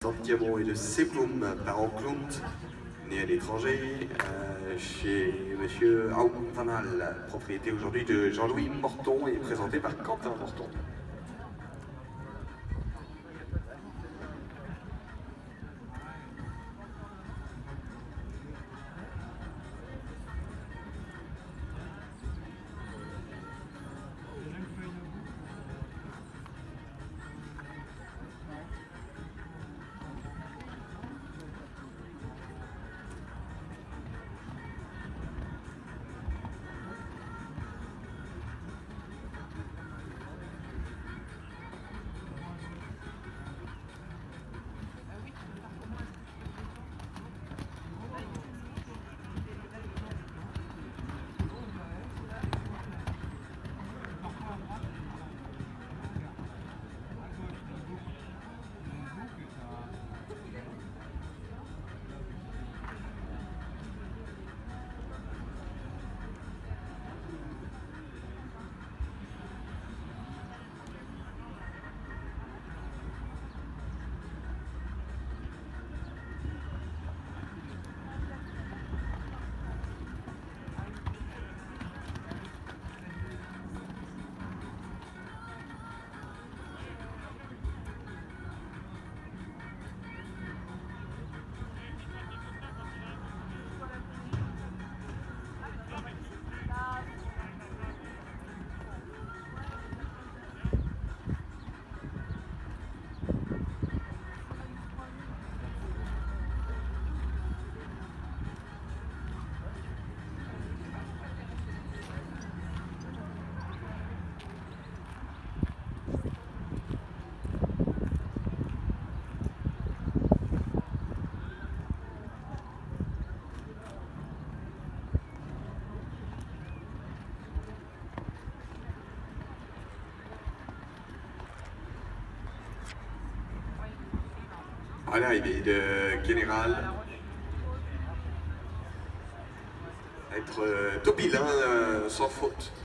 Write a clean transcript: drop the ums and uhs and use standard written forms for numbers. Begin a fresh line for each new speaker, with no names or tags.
Santiago et de Sebloum par Enclount, né à l'étranger, chez Monsieur Aoun Vanal, propriété aujourd'hui de Jean-Louis Morton et présenté par Quentin Morton. À l'arrivée de Général, être tout bilan sans faute.